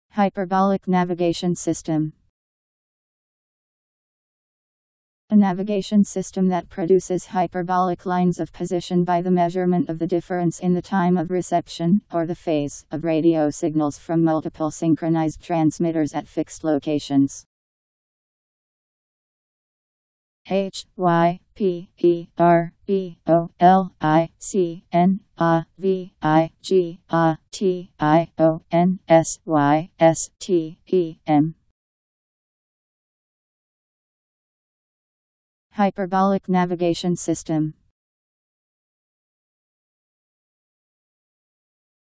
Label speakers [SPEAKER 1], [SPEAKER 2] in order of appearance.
[SPEAKER 1] Hyperbolic navigation system. A navigation system that produces hyperbolic lines of position by the measurement of the difference in the time of reception, or the phase, of radio signals from multiple synchronized transmitters at fixed locations. Hyperbolicnavigationsystem. Hyperbolic navigation system.